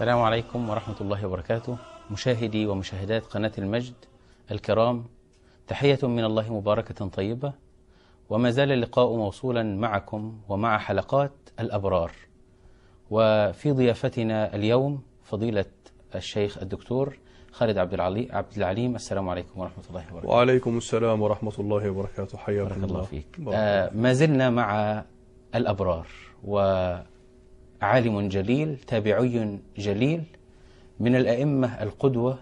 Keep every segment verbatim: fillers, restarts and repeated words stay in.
السلام عليكم ورحمة الله وبركاته. مشاهدي ومشاهدات قناة المجد الكرام، تحية من الله مباركة طيبة، وما زال اللقاء موصولا معكم ومع حلقات الأبرار. وفي ضيافتنا اليوم فضيلة الشيخ الدكتور خالد عبد العلي عبد العليم. السلام عليكم ورحمة الله وبركاته. وعليكم السلام ورحمة الله وبركاته. حياكم بارك الله. الله فيك. آه ما زلنا مع الأبرار، وعالم جليل تابعي جليل من الأئمة القدوة،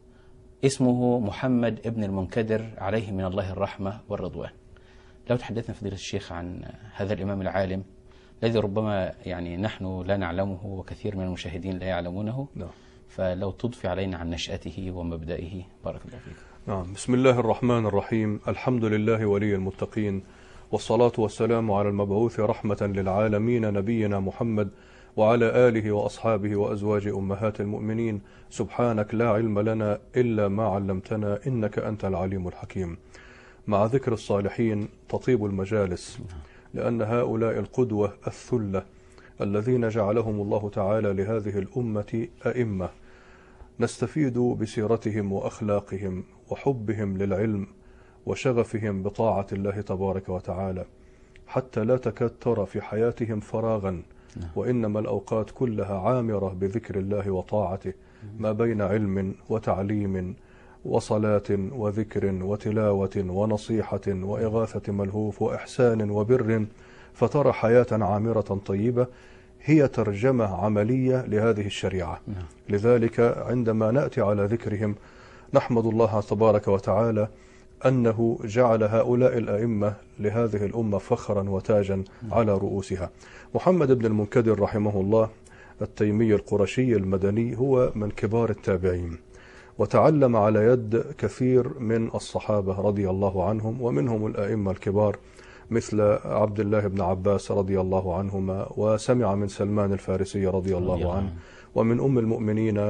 اسمه محمد ابن المنكدر عليه من الله الرحمة والرضوان. لو تحدثنا فضيلة الشيخ عن هذا الإمام العالم الذي ربما يعني نحن لا نعلمه وكثير من المشاهدين لا يعلمونه، نعم. فلو تضفي علينا عن نشأته ومبدئه بارك الله فيك. نعم. بسم الله الرحمن الرحيم. الحمد لله ولي المتقين، والصلاة والسلام على المبعوث رحمة للعالمين نبينا محمد وعلى آله وأصحابه وأزواج أمهات المؤمنين. سبحانك لا علم لنا إلا ما علمتنا إنك أنت العليم الحكيم. مع ذكر الصالحين تطيب المجالس، لأن هؤلاء القدوة الثلة الذين جعلهم الله تعالى لهذه الأمة أئمة نستفيد بسيرتهم وأخلاقهم وحبهم للعلم وشغفهم بطاعة الله تبارك وتعالى، حتى لا تكاد ترى في حياتهم فراغا، وإنما الأوقات كلها عامرة بذكر الله وطاعته، ما بين علم وتعليم وصلاة وذكر وتلاوة ونصيحة وإغاثة ملهوف وإحسان وبر، فترى حياة عامرة طيبة هي ترجمة عملية لهذه الشريعة. لذلك عندما نأتي على ذكرهم نحمد الله تبارك وتعالى أنه جعل هؤلاء الأئمة لهذه الأمة فخرا وتاجا على رؤوسها. محمد بن المنكدر رحمه الله التيمي القرشي المدني هو من كبار التابعين، وتعلم على يد كثير من الصحابة رضي الله عنهم، ومنهم الأئمة الكبار مثل عبد الله بن عباس رضي الله عنهما، وسمع من سلمان الفارسي رضي الله عنه، ومن أم المؤمنين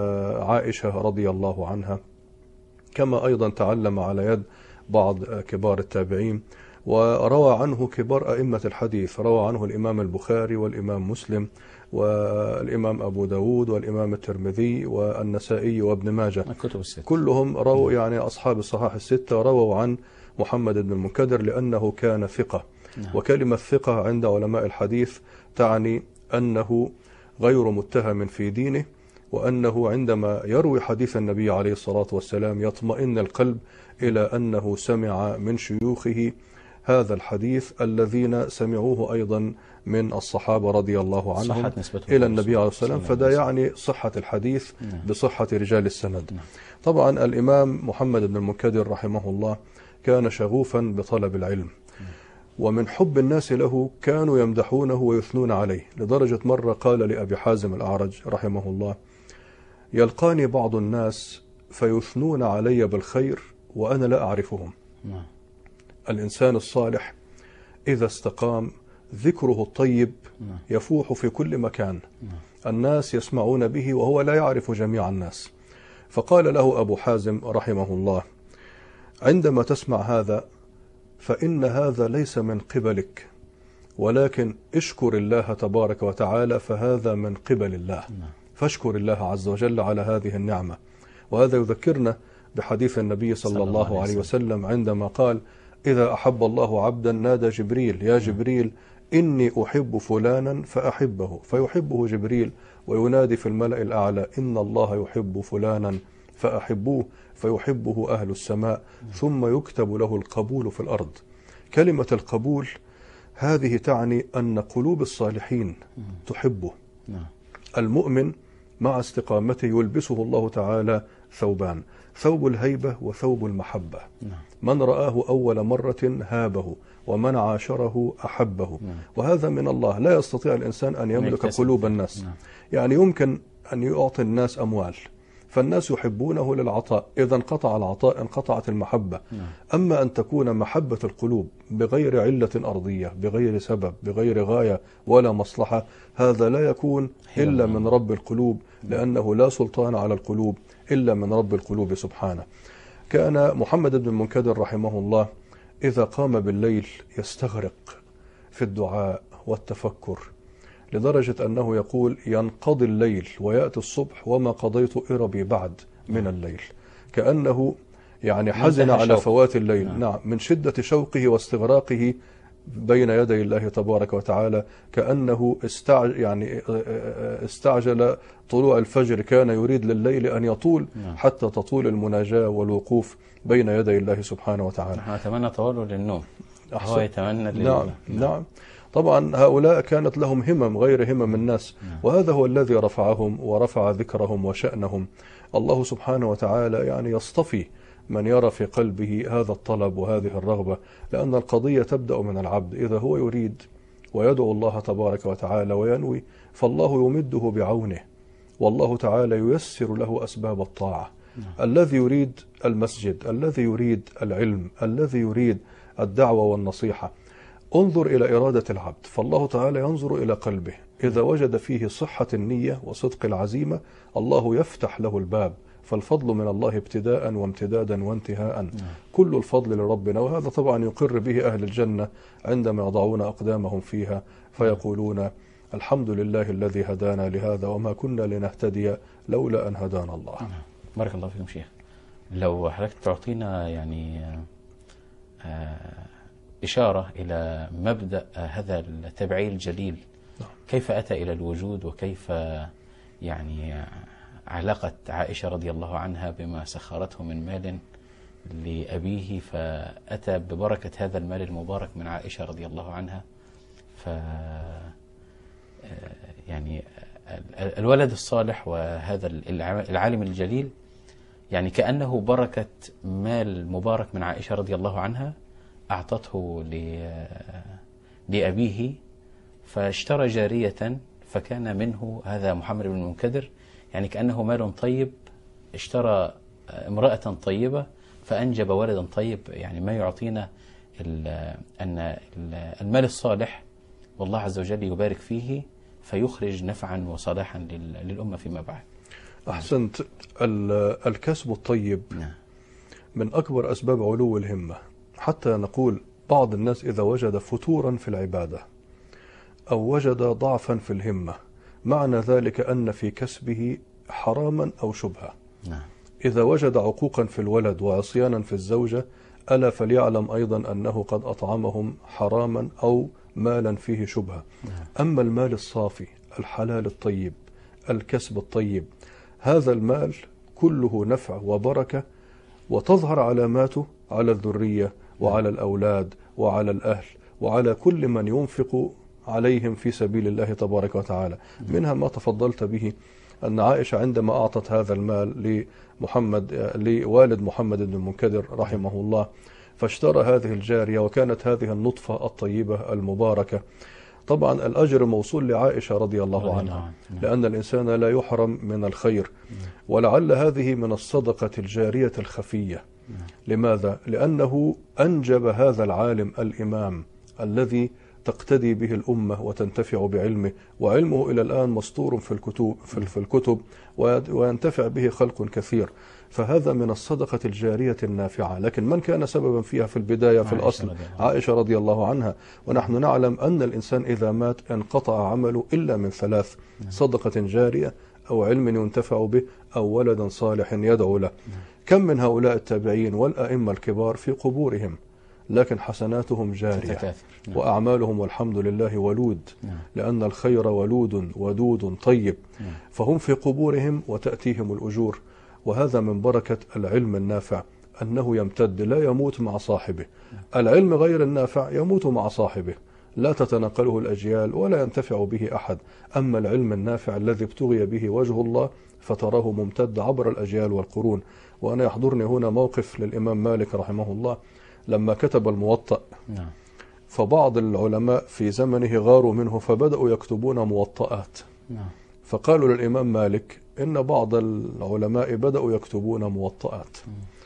عائشة رضي الله عنها، كما أيضا تعلم على يد بعض كبار التابعين. وروى عنه كبار أئمة الحديث، روى عنه الإمام البخاري والإمام مسلم والإمام أبو داود والإمام الترمذي والنسائي وابن ماجه، كلهم رووا، يعني أصحاب الصحاح الستة رووا عن محمد بن المنكدر لأنه كان ثقة. وكلمة ثقة عند علماء الحديث تعني أنه غير متهم في دينه، وأنه عندما يروي حديث النبي عليه الصلاة والسلام يطمئن القلب إلى أنه سمع من شيوخه هذا الحديث الذين سمعوه أيضا من الصحابة رضي الله عنهم إلى النبي عليه الصلاة والسلام، فده يعني صحة الحديث بصحة رجال السند. طبعا الإمام محمد بن المنكدر رحمه الله كان شغوفا بطلب العلم، ومن حب الناس له كانوا يمدحونه ويثنون عليه، لدرجة مرة قال لأبي حازم الأعرج رحمه الله: يلقاني بعض الناس فيثنون علي بالخير وأنا لا أعرفهم. الإنسان الصالح إذا استقام ذكره الطيب يفوح في كل مكان، الناس يسمعون به وهو لا يعرف جميع الناس. فقال له أبو حازم رحمه الله: عندما تسمع هذا فإن هذا ليس من قبلك، ولكن اشكر الله تبارك وتعالى، فهذا من قبل الله، فاشكر الله عز وجل على هذه النعمة. وهذا يذكرنا بحديث النبي صلى الله عليه وسلم عندما قال: إذا أحب الله عبدا نادى جبريل: يا جبريل إني أحب فلانا فأحبه، فيحبه جبريل وينادي في الملأ الأعلى: إن الله يحب فلانا فأحبوه، فيحبه أهل السماء، ثم يكتب له القبول في الأرض. كلمة القبول هذه تعني أن قلوب الصالحين تحبه. المؤمن مع استقامته يلبسه الله تعالى ثوبان: ثوب الهيبة وثوب المحبة. من رآه أول مرة هابه، ومن عاشره أحبه. وهذا من الله، لا يستطيع الإنسان أن يملك قلوب الناس. يعني يمكن أن يعطي الناس أموال فالناس يحبونه للعطاء، إذا انقطع العطاء انقطعت المحبة. أما أن تكون محبة القلوب بغير علة أرضية، بغير سبب، بغير غاية ولا مصلحة، هذا لا يكون إلا من رب القلوب، لأنه لا سلطان على القلوب إلا من رب القلوب سبحانه. كان محمد بن المنكدر رحمه الله إذا قام بالليل يستغرق في الدعاء والتفكر، لدرجة أنه يقول ينقضي الليل ويأتي الصبح وما قضيت إربي بعد من الليل، كأنه يعني حزن على فوات الليل. نعم. نعم، من شدة شوقه واستغراقه بين يدي الله تبارك وتعالى، كأنه استعجل يعني استعجل طلوع الفجر، كان يريد لليل أن يطول حتى تطول المناجاة والوقوف بين يدي الله سبحانه وتعالى. نحن نتمنى طوله للنوم، هو يتمنى لل... نعم. نعم طبعا هؤلاء كانت لهم همم غير همم الناس، وهذا هو الذي رفعهم ورفع ذكرهم وشأنهم. الله سبحانه وتعالى يعني يصطفي من يرى في قلبه هذا الطلب وهذه الرغبة، لأن القضية تبدأ من العبد. إذا هو يريد ويدعو الله تبارك وتعالى وينوي، فالله يمده بعونه، والله تعالى ييسر له أسباب الطاعة. الذي يريد المسجد، الذي يريد العلم، الذي يريد الدعوة والنصيحة، انظر إلى إرادة العبد، فالله تعالى ينظر إلى قلبه. إذا وجد فيه صحة النية وصدق العزيمة، الله يفتح له الباب. فالفضل من الله ابتداء وامتدادا وانتهاء، كل الفضل لربنا. وهذا طبعا يقر به أهل الجنة عندما يضعون أقدامهم فيها فيقولون الحمد لله الذي هدانا لهذا وما كنا لنهتدي لولا أن هدانا الله. بارك الله فيكم شيخ. لو حضرتك تعطينا يعني إشارة إلى مبدأ هذا التبعي الجليل، كيف أتى إلى الوجود، وكيف يعني علاقة عائشة رضي الله عنها بما سخرته من مال لأبيه، فأتى ببركة هذا المال المبارك من عائشة رضي الله عنها. ف يعني الولد الصالح وهذا العالم الجليل يعني كأنه بركة مال مبارك من عائشة رضي الله عنها أعطته لأبيه، فاشترى جارية فكان منه هذا محمد بن المنكدر، يعني كأنه مال طيب اشترى امرأة طيبة فأنجب ولدا طيب. يعني ما يعطينا أن المال الصالح والله عز وجل يبارك فيه فيخرج نفعا وصلاحا للأمة فيما بعد. أحسنت. الكسب الطيب من أكبر أسباب علو الهمة، حتى نقول بعض الناس إذا وجد فتورا في العبادة أو وجد ضعفا في الهمة، معنى ذلك أن في كسبه حراما أو شبهة. إذا وجد عقوقا في الولد وعصيانا في الزوجة، ألا فليعلم أيضا أنه قد أطعمهم حراما أو مالا فيه شبهة. أما المال الصافي الحلال الطيب الكسب الطيب، هذا المال كله نفع وبركة، وتظهر علاماته على الذرية وعلى الأولاد وعلى الأهل وعلى كل من ينفق عليهم في سبيل الله تبارك وتعالى. منها ما تفضلت به، أن عائشة عندما أعطت هذا المال لمحمد لوالد محمد بن المنكدر رحمه الله، فاشترى هذه الجارية، وكانت هذه النطفة الطيبة المباركة. طبعا الأجر موصول لعائشة رضي الله عنها، لأن الإنسان لا يحرم من الخير. ولعل هذه من الصدقة الجارية الخفية. لماذا؟ لأنه أنجب هذا العالم الإمام الذي تقتدي به الأمة وتنتفع بعلمه، وعلمه إلى الآن مسطور في الكتب, في الكتب وينتفع به خلق كثير. فهذا من الصدقة الجارية النافعة. لكن من كان سببا فيها في البداية في الأصل عائشة رضي الله عنها. ونحن نعلم أن الإنسان إذا مات انقطع عمله إلا من ثلاث: صدقة جارية أو علم ينتفع به أو ولد صالح يدعو له. كم من هؤلاء التابعين والأئمة الكبار في قبورهم لكن حسناتهم جارية وأعمالهم والحمد لله ولود، لأن الخير ولود ودود طيب. فهم في قبورهم وتأتيهم الأجور. وهذا من بركة العلم النافع، أنه يمتد لا يموت مع صاحبه. العلم غير النافع يموت مع صاحبه، لا تتنقله الأجيال ولا ينتفع به أحد. أما العلم النافع الذي ابتغي به وجه الله فتراه ممتد عبر الأجيال والقرون. وأنا يحضرني هنا موقف للإمام مالك رحمه الله لما كتب الموطأ، فبعض العلماء في زمنه غاروا منه فبدأوا يكتبون موطئات. فقالوا للإمام مالك إن بعض العلماء بدأوا يكتبون موطئات،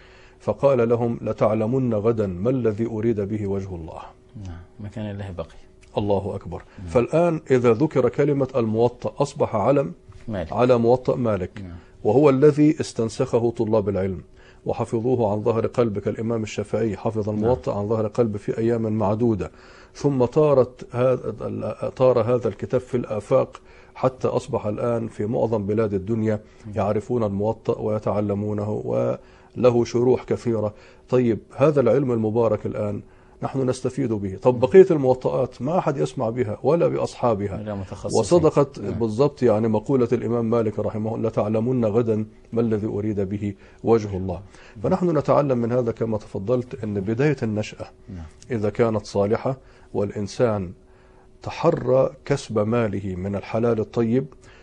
فقال لهم: لتعلمن غدا ما الذي أريد به وجه الله. ما كان الله بقي. الله أكبر. فالآن إذا ذكر كلمة الموطأ أصبح علم مالك. على موطأ مالك، وهو الذي استنسخه طلاب العلم. وحفظوه عن ظهر قلب كالإمام الشافعي حفظ الموطأ عن ظهر قلب في أيام معدودة، ثم طارت هذا طار هذا الكتاب في الآفاق حتى أصبح الآن في معظم بلاد الدنيا يعرفون الموطأ ويتعلمونه وله شروح كثيرة. طيب هذا العلم المبارك الآن نحن نستفيد به. طب بقية الموطئات ما أحد يسمع بها ولا بأصحابها. وصدقت بالضبط يعني مقولة الإمام مالك رحمه الله: لتعلمن غدا ما الذي أريد به وجه الله. فنحن نتعلم من هذا كما تفضلت أن بداية النشأة إذا كانت صالحة والإنسان تحرى كسب ماله من الحلال الطيب،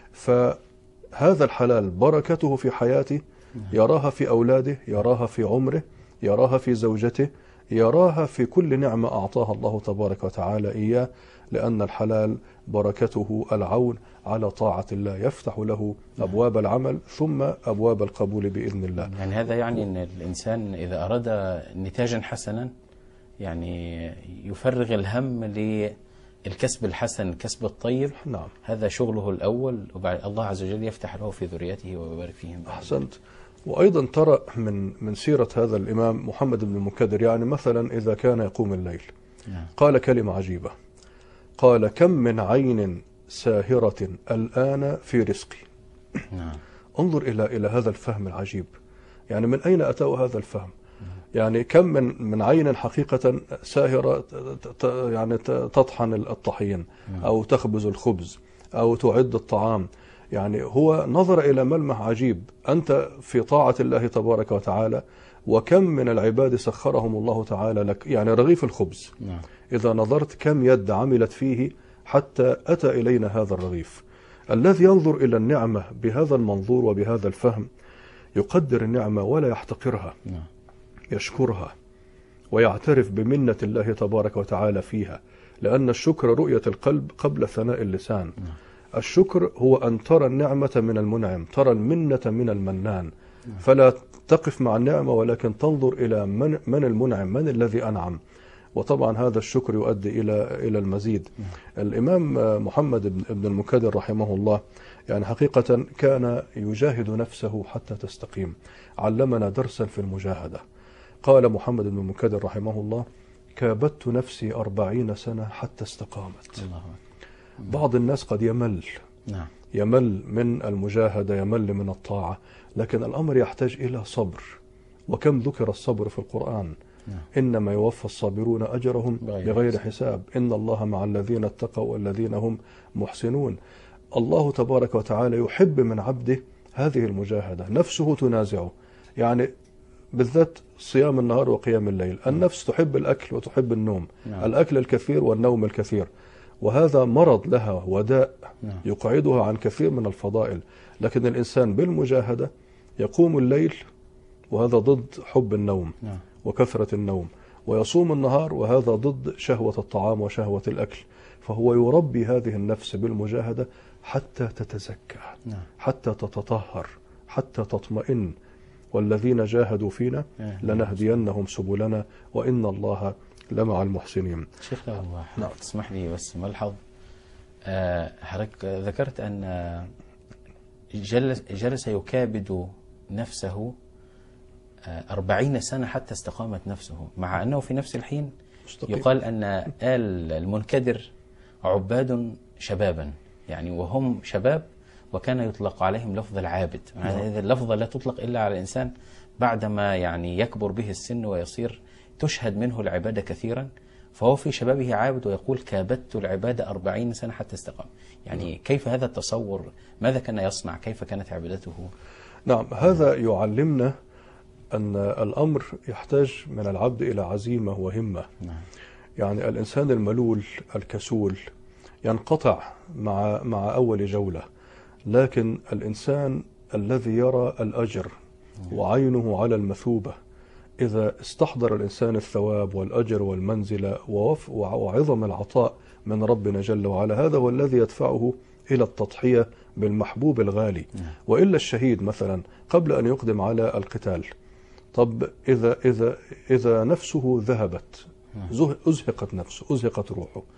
فهذا الحلال بركته في حياته يراها في أولاده، يراها في عمره، يراها في زوجته، يراها في كل نعمة أعطاها الله تبارك وتعالى إياه، لأن الحلال بركته العون على طاعة الله، يفتح له أبواب العمل ثم أبواب القبول بإذن الله. يعني هذا يعني أن الإنسان إذا أراد نتاجا حسنا يعني يفرغ الهم للكسب الحسن، الكسب الطيب. نعم. هذا شغله الأول، وبعد الله عز وجل يفتح له في ذريته ويبارك فيهم. أحسنت. وأيضا ترى من من سيرة هذا الإمام محمد بن المنكدر، يعني مثلا إذا كان يقوم الليل قال كلمة عجيبة، قال: كم من عين ساهرة الآن في رزقي. انظر إلى إلى هذا الفهم العجيب، يعني من أين أتاه هذا الفهم؟ يعني كم من من عين حقيقة ساهرة يعني تطحن الطحين أو تخبز الخبز أو تعد الطعام. يعني هو نظر إلى ملمح عجيب، أنت في طاعة الله تبارك وتعالى، وكم من العباد سخرهم الله تعالى لك. يعني رغيف الخبز إذا نظرت كم يد عملت فيه حتى أتى إلينا هذا الرغيف. الذي ينظر إلى النعمة بهذا المنظور وبهذا الفهم يقدر النعمة ولا يحتقرها، يشكرها ويعترف بمنة الله تبارك وتعالى فيها، لأن الشكر رؤية القلب قبل ثناء اللسان. الشكر هو أن ترى النعمة من المنعم، ترى المنة من المنان، فلا تقف مع النعمة ولكن تنظر إلى من, من المنعم، من الذي أنعم. وطبعا هذا الشكر يؤدي إلى إلى المزيد. الإمام محمد بن المنكدر رحمه الله يعني حقيقة كان يجاهد نفسه حتى تستقيم، علمنا درسا في المجاهدة. قال محمد بن المنكدر رحمه الله: كابدت نفسي أربعين سنة حتى استقامت. الله. بعض الناس قد يمل نعم. يمل من المجاهدة، يمل من الطاعة، لكن الأمر يحتاج إلى صبر. وكم ذكر الصبر في القرآن؟ نعم. إنما يوفى الصابرون أجرهم بغير حساب، إن الله مع الذين اتقوا والذين هم محسنون. الله تبارك وتعالى يحب من عبده هذه المجاهدة، نفسه تنازعه، يعني بالذات صيام النهار وقيام الليل. النفس تحب الأكل وتحب النوم، نعم. الأكل الكثير والنوم الكثير، وهذا مرض لها وداء يقعدها عن كثير من الفضائل. لكن الإنسان بالمجاهدة يقوم الليل وهذا ضد حب النوم وكثرة النوم، ويصوم النهار وهذا ضد شهوة الطعام وشهوة الأكل. فهو يربي هذه النفس بالمجاهدة حتى تتزكى، حتى تتطهر، حتى تطمئن. والذين جاهدوا فينا لنهدينهم سبلنا وإن الله لمع المحسنين. شيخ لو تسمح لي بس ملحظ، حضرتك آه ذكرت أن جلس, جلس يكابد نفسه آه أربعين سنة حتى استقامت نفسه، مع أنه في نفس الحين مستقيم. يقال أن آل المنكدر عباد شبابا، يعني وهم شباب، وكان يطلق عليهم لفظ العابد. هذه اللفظة لا تطلق إلا على الإنسان بعدما يعني يكبر به السن ويصير تشهد منه العبادة كثيرا، فهو في شبابه عابد ويقول كابدت العبادة أربعين سنة حتى استقام. يعني كيف هذا التصور؟ ماذا كان يصنع؟ كيف كانت عبادته؟ نعم، هذا يعلمنا أن الأمر يحتاج من العبد إلى عزيمة وهمة. نعم. يعني الإنسان الملول الكسول ينقطع مع مع أول جولة، لكن الإنسان الذي يرى الأجر وعينه على المثوبة، إذا استحضر الإنسان الثواب والأجر والمنزلة وعظم العطاء من ربنا جل وعلا، هذا هو الذي يدفعه إلى التضحية بالمحبوب الغالي. وإلا الشهيد مثلا قبل أن يقدم على القتال، طب إذا, إذا, إذا نفسه ذهبت، أزهقت نفسه، أزهقت روحه،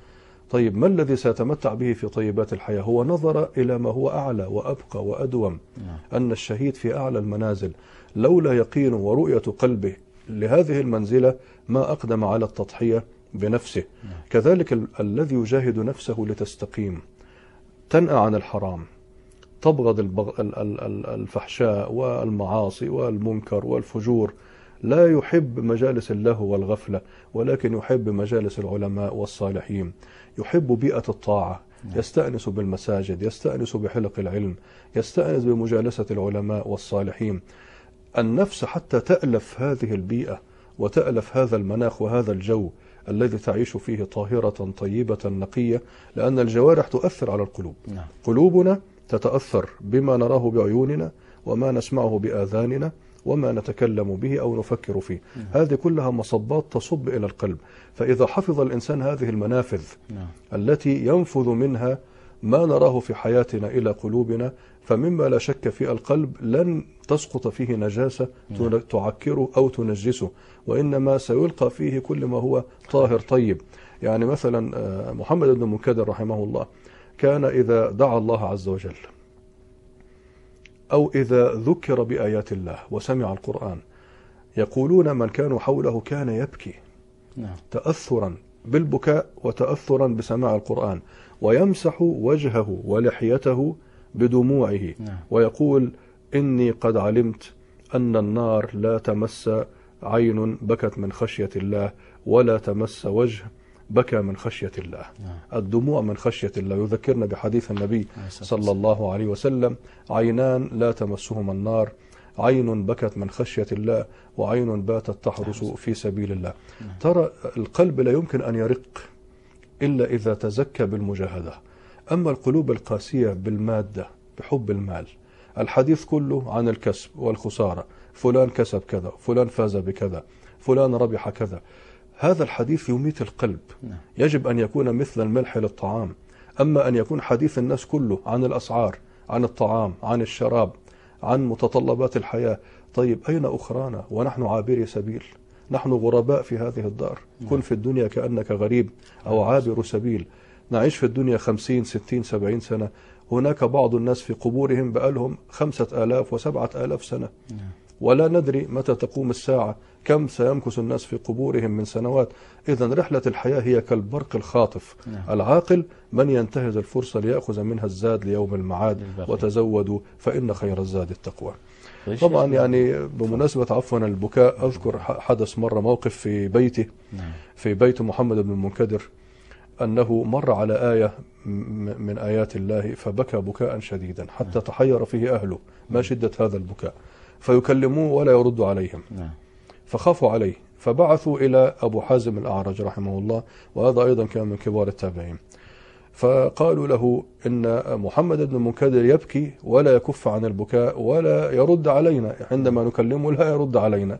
طيب ما الذي سيتمتع به في طيبات الحياة؟ هو نظر إلى ما هو أعلى وأبقى وأدوم. أن الشهيد في أعلى المنازل، لولا يقين ورؤية قلبه لهذه المنزلة ما أقدم على التضحية بنفسه. كذلك ال الذي يجاهد نفسه لتستقيم، تنأى عن الحرام، تبغض الفحشاء والمعاصي والمنكر والفجور، لا يحب مجالس اللهو والغفلة، ولكن يحب مجالس العلماء والصالحين، يحب بيئة الطاعة، يستأنس بالمساجد، يستأنس بحلق العلم، يستأنس بمجالسة العلماء والصالحين. النفس حتى تألف هذه البيئة وتألف هذا المناخ وهذا الجو الذي تعيش فيه طاهرة طيبة نقية، لأن الجوارح تؤثر على القلوب. نعم. قلوبنا تتأثر بما نراه بعيوننا، وما نسمعه بآذاننا، وما نتكلم به أو نفكر فيه. نعم. هذه كلها مصبات تصب إلى القلب. فإذا حفظ الإنسان هذه المنافذ نعم. التي ينفذ منها ما نراه في حياتنا إلى قلوبنا، فمما لا شك في القلب لن تسقط فيه نجاسة نعم. تعكره أو تنجسه، وإنما سيلقى فيه كل ما هو طاهر طيب. يعني مثلا محمد بن المنكدر رحمه الله كان إذا دعا الله عز وجل أو إذا ذكر بآيات الله وسمع القرآن، يقولون من كانوا حوله كان يبكي نعم. تأثرا بالبكاء وتأثرا بسماع القرآن، ويمسح وجهه ولحيته بدموعه نعم. ويقول إني قد علمت أن النار لا تمس عين بكت من خشية الله، ولا تمس وجه بكى من خشية الله. نعم. الدموع من خشية الله. يذكرنا بحديث النبي صلى الله عليه وسلم: عينان لا تمسهما النار، عين بكت من خشية الله، وعين باتت تحرس في سبيل الله. نعم. ترى القلب لا يمكن أن يرق إلا إذا تزكى بالمجاهدة. أما القلوب القاسية بالمادة بحب المال، الحديث كله عن الكسب والخسارة، فلان كسب كذا، فلان فاز بكذا، فلان ربح كذا، هذا الحديث يميت القلب. يجب أن يكون مثل الملح للطعام. أما أن يكون حديث الناس كله عن الأسعار، عن الطعام، عن الشراب، عن متطلبات الحياة، طيب أين أخرانا ونحن عابري سبيل؟ نحن غرباء في هذه الدار. كن في الدنيا كأنك غريب أو عابر سبيل. نعيش في الدنيا خمسين ستين سبعين سنة، هناك بعض الناس في قبورهم بقالهم خمسة آلاف وسبعة آلاف سنة، ولا ندري متى تقوم الساعة، كم سيمكث الناس في قبورهم من سنوات. إذن رحلة الحياة هي كالبرق الخاطف. نعم. العاقل من ينتهز الفرصة ليأخذ منها الزاد ليوم المعاد. وتزودوا فإن خير الزاد التقوى. طبعا يعني بمناسبة عفوا البكاء، أذكر حدث مرة موقف في بيته في بيت محمد بن المنكدر، أنه مر على آية من آيات الله فبكى بكاء شديدا حتى تحير فيه أهله ما شدة هذا البكاء، فيكلموه ولا يرد عليهم، فخافوا عليه، فبعثوا إلى أبو حازم الأعرج رحمه الله، وهذا أيضا كان من كبار التابعين، فقالوا له إن محمد بن المنكدر يبكي ولا يكف عن البكاء ولا يرد علينا، عندما نكلمه لا يرد علينا،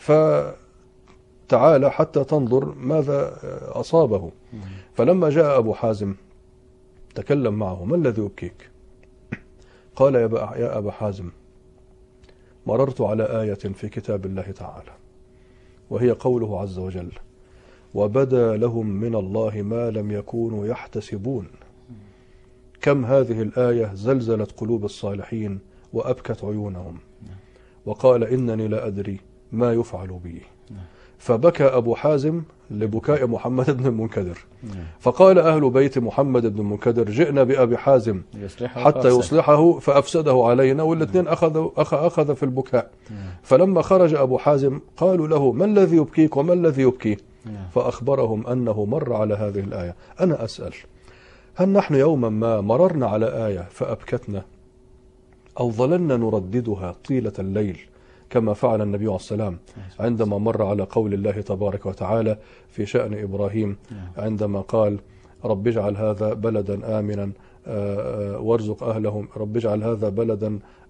فتعال حتى تنظر ماذا أصابه. فلما جاء أبو حازم تكلم معه: ما الذي يبكيك؟ قال: يا أبا حازم، مررت على آية في كتاب الله تعالى، وهي قوله عز وجل: وبدا لهم من الله ما لم يكونوا يحتسبون. كم هذه الآية زلزلت قلوب الصالحين وأبكت عيونهم، وقال: إنني لا أدري ما يفعل بي. فبكى أبو حازم لبكاء محمد بن المنكدر، فقال أهل بيت محمد بن المنكدر: جئنا بأبي حازم حتى يصلحه فأفسده علينا، والاثنين أخذ, أخذ في البكاء. فلما خرج أبو حازم قالوا له: ما الذي يبكيك وما الذي يبكي؟ فأخبرهم أنه مر على هذه الآية. أنا أسأل: هل نحن يوما ما مررنا على آية فأبكتنا، أو ظللنا نرددها طيلة الليل كما فعل النبي عليه السلام عندما مر على قول الله تبارك وتعالى في شأن إبراهيم عندما قال: رب اجعل هذا بلدا آمنا وارزق أهلهم، رب اجعل هذا بلدا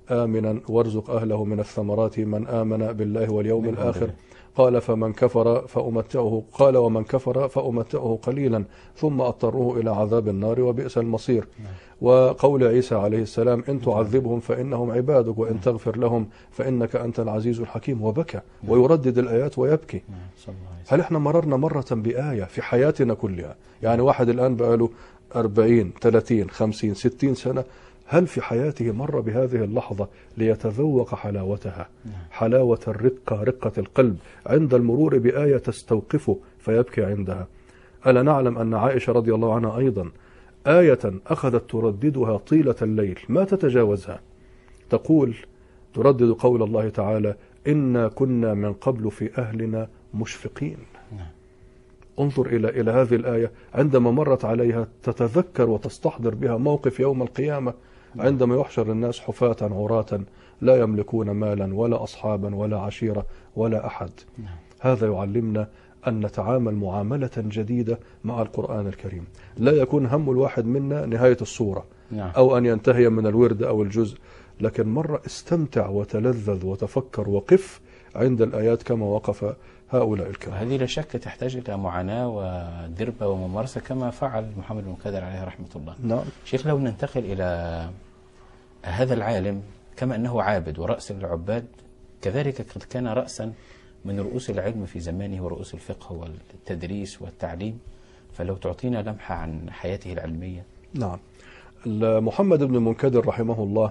آمنا وارزق أهله من الثمرات من آمن بالله واليوم الآخر. قال فمن كفر فأمتعه قال ومن كفر فأمتعه قليلا ثم أضطره إلى عذاب النار وبئس المصير. وقول عيسى عليه السلام إن تعذبهم فإنهم عبادك وإن تغفر لهم فإنك أنت العزيز الحكيم، وبكى ويردد الآيات ويبكي. هل احنا مررنا مرة بآية في حياتنا كلها؟ يعني واحد الآن بقاله أربعين ثلاثين خمسين ستين سنة، هل في حياته مر بهذه اللحظة ليتذوق حلاوتها، حلاوة الرقة، رقة القلب عند المرور بآية تستوقفه فيبكي عندها؟ ألا نعلم أن عائشة رضي الله عنها أيضا آية أخذت ترددها طيلة الليل ما تتجاوزها، تقول تردد قول الله تعالى إنا كنا من قبل في أهلنا مشفقين. انظر إلى إلى هذه الآية، عندما مرت عليها تتذكر وتستحضر بها موقف يوم القيامة عندما يحشر الناس حفاة عراة لا يملكون مالا ولا أصحابا ولا عشيرة ولا أحد. هذا يعلمنا أن نتعامل معاملة جديدة مع القرآن الكريم، لا يكون هم الواحد منا نهاية الصورة أو أن ينتهي من الورد أو الجزء، لكن مرة استمتع وتلذذ وتفكر وقف عند الآيات كما وقف هؤلاء الكرام. هذه لا شك تحتاج إلى معاناة ودربة وممارسة كما فعل محمد بن المنكدر عليه رحمة الله. نعم. شيخ، لو ننتقل إلى هذا العالم كما أنه عابد ورأس العباد، كذلك قد كان رأسا من رؤوس العلم في زمانه ورؤوس الفقه والتدريس والتعليم، فلو تعطينا لمحة عن حياته العلمية. نعم. محمد بن المنكدر رحمه الله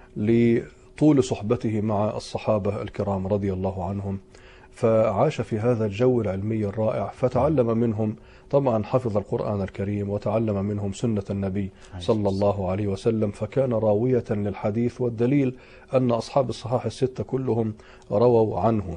لطول صحبته مع الصحابة الكرام رضي الله عنهم، فعاش في هذا الجو العلمي الرائع، فتعلم منهم، طبعا حفظ القرآن الكريم وتعلم منهم سنة النبي صلى الله عليه وسلم، فكان راوية للحديث، والدليل أن أصحاب الصحاح الستة كلهم رووا عنه.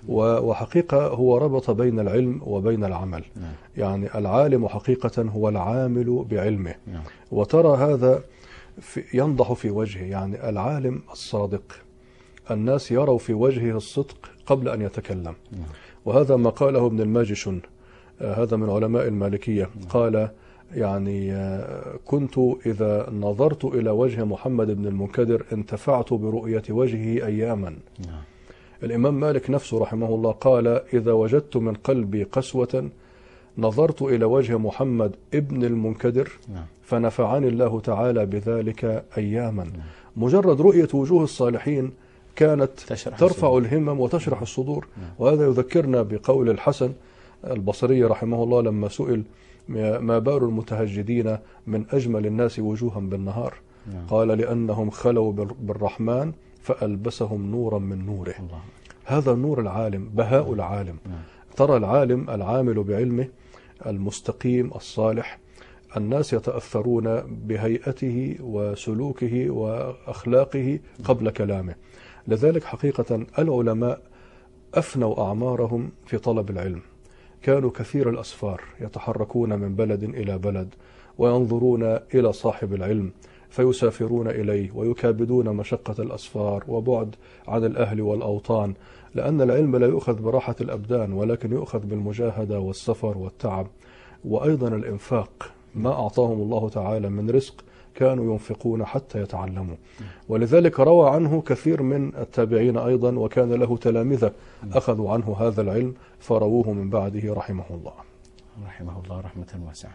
وحقيقة هو ربط بين العلم وبين العمل، يعني العالم حقيقة هو العامل بعلمه، وترى هذا ينضح في وجهه، يعني العالم الصادق الناس يروا في وجهه الصدق قبل أن يتكلم. وهذا ما قاله ابن الماجشون، هذا من علماء المالكية، قال يعني كنت إذا نظرت إلى وجه محمد بن المنكدر انتفعت برؤية وجهه أياما. الإمام مالك نفسه رحمه الله قال إذا وجدت من قلبي قسوة نظرت إلى وجه محمد ابن المنكدر فنفعني الله تعالى بذلك أياما. مجرد رؤية وجوه الصالحين كانت ترفع الهمم وتشرح الصدور. وهذا يذكرنا بقول الحسن البصري رحمه الله لما سئل ما بال المتهجدين من أجمل الناس وجوها بالنهار، قال لأنهم خلوا بالرحمن فألبسهم نورا من نوره. هذا نور العالم، بهاء العالم. ترى العالم العامل بعلمه المستقيم الصالح الناس يتأثرون بهيئته وسلوكه وأخلاقه قبل كلامه. لذلك حقيقة العلماء أفنوا أعمارهم في طلب العلم، كانوا كثير الأسفار يتحركون من بلد إلى بلد وينظرون إلى صاحب العلم فيسافرون إليه ويكابدون مشقة الأسفار وبعد عن الأهل والأوطان، لأن العلم لا يؤخذ براحة الأبدان ولكن يؤخذ بالمجاهدة والسفر والتعب، وأيضا الإنفاق. ما أعطاهم الله تعالى من رزق كانوا ينفقون حتى يتعلموا. ولذلك روى عنه كثير من التابعين أيضا، وكان له تلامذة أخذوا عنه هذا العلم فرووه من بعده رحمه الله. رحمه الله رحمة واسعة.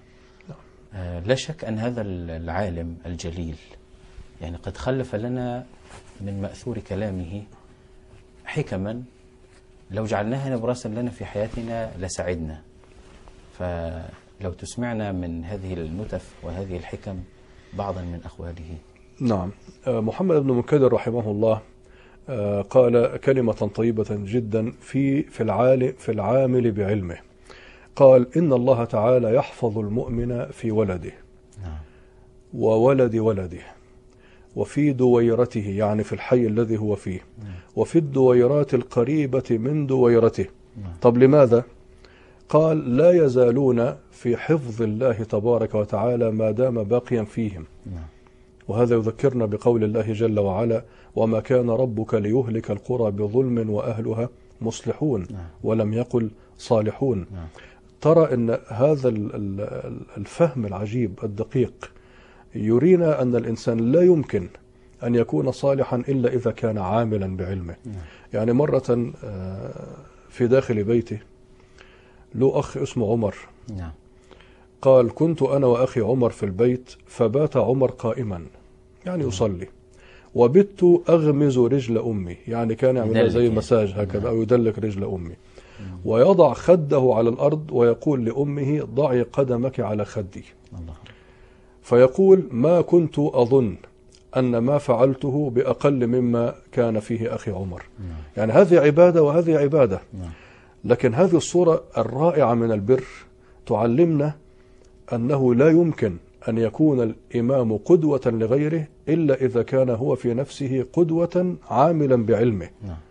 آه لا شك أن هذا العالم الجليل يعني قد خلف لنا من مأثور كلامه حكما لو جعلناها نبراسا لنا في حياتنا لسعدنا. فلو تسمعنا من هذه النتف وهذه الحكم بعضا من أقواله. نعم. محمد بن المنكدر رحمه الله قال كلمة طيبة جدا في في العالم في العامل بعلمه. قال إن الله تعالى يحفظ المؤمن في ولده وولد ولده وفي دويرته، يعني في الحي الذي هو فيه، وفي الدويرات القريبة من دويرته. طب لماذا؟ قال لا يزالون في حفظ الله تبارك وتعالى ما دام باقيا فيهم. وهذا يذكرنا بقول الله جل وعلا وما كان ربك ليهلك القرى بظلم وأهلها مصلحون ولم يقل صالحون. ترى أن هذا الفهم العجيب الدقيق يرينا أن الإنسان لا يمكن أن يكون صالحا إلا إذا كان عاملا بعلمه. يعني مرة في داخل بيته له أخ اسمه عمر، قال كنت أنا وأخي عمر في البيت فبات عمر قائما يعني يصلي، وبت أغمز رجل أمي، يعني كان يعملها زي مساج هكذا أو يدلك رجل أمي، ويضع خده على الأرض ويقول لأمه ضعي قدمك على خدي. فيقول ما كنت أظن أن ما فعلته بأقل مما كان فيه أخي عمر. يعني هذه عبادة وهذه عبادة، لكن هذه الصورة الرائعة من البر تعلمنا أنه لا يمكن أن يكون الإمام قدوة لغيره إلا إذا كان هو في نفسه قدوة عاملا بعلمه.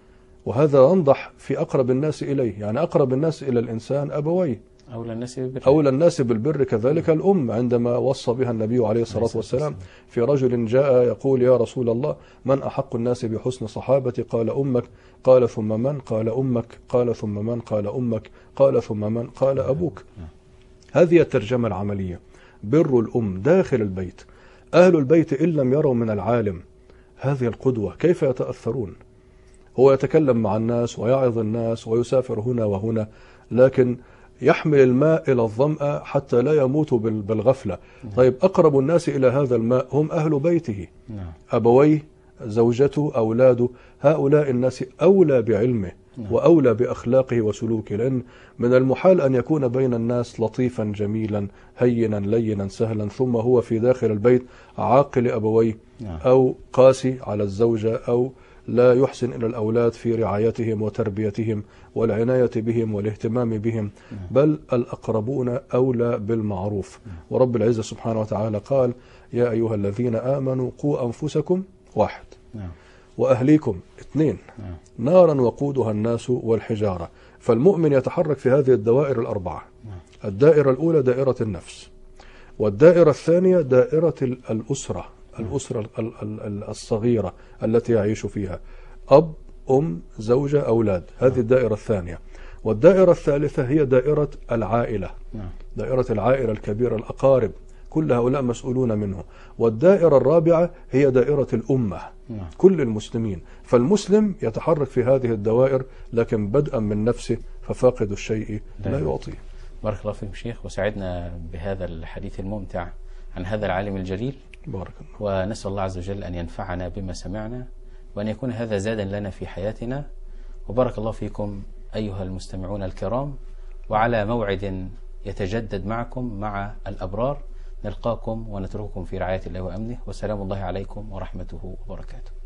وهذا ينضح في أقرب الناس إليه، يعني أقرب الناس إلى الإنسان أبويه، أولى الناس بالبر، أولى الناس بالبر كذلك الأم، عندما وصى بها النبي عليه الصلاة والسلام في رجل جاء يقول يا رسول الله من أحق الناس بحسن صحابتي؟ قال أمك، قال ثم من؟ قال أمك، قال ثم من؟ قال أمك، قال ثم من؟ قال أبوك. هذه الترجمة العملية، بر الأم داخل البيت. أهل البيت إن لم يروا من العالم هذه القدوة كيف يتأثرون؟ هو يتكلم مع الناس ويعظ الناس ويسافر هنا وهنا، لكن يحمل الماء إلى الظمأ حتى لا يموت بالغفلة. طيب أقرب الناس إلى هذا الماء هم أهل بيته، أبويه، زوجته، أولاده، هؤلاء الناس أولى بعلمه وأولى بأخلاقه وسلوكه، لأن من المحال أن يكون بين الناس لطيفا جميلا هينا لينا سهلا ثم هو في داخل البيت عاقل أبويه أو قاسي على الزوجة أو لا يحسن إلى الأولاد في رعايتهم وتربيتهم والعناية بهم والاهتمام بهم، بل الأقربون أولى بالمعروف. ورب العزة سبحانه وتعالى قال يا أيها الذين آمنوا قوا أنفسكم واحد وأهليكم اثنين نارا وقودها الناس والحجارة. فالمؤمن يتحرك في هذه الدوائر الأربعة. الدائرة الأولى دائرة النفس، والدائرة الثانية دائرة الأسرة، الأسرة الصغيرة التي يعيش فيها أب، أم، زوجة، أولاد، هذه الدائرة الثانية. والدائرة الثالثة هي دائرة العائلة، دائرة العائلة الكبيرة، الأقارب، كل هؤلاء مسؤولون منه. والدائرة الرابعة هي دائرة الأمة، كل المسلمين. فالمسلم يتحرك في هذه الدوائر، لكن بدءا من نفسه، ففاقد الشيء لا يعطيه. بارك الله فيكم شيخ، وسعدنا بهذا الحديث الممتع عن هذا العالم الجليل. بارك الله. ونسأل الله عز وجل أن ينفعنا بما سمعنا، وأن يكون هذا زادا لنا في حياتنا. وبارك الله فيكم أيها المستمعون الكرام، وعلى موعد يتجدد معكم مع الأبرار. نلقاكم ونترككم في رعاية الله وأمنه، وسلام الله عليكم ورحمته وبركاته.